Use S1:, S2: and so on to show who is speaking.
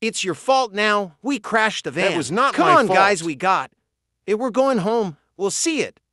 S1: It's your fault now. We crashed the van.
S2: That was not
S1: Come
S2: my
S1: on,
S2: fault.
S1: guys, we got it. We're going home. We'll see it.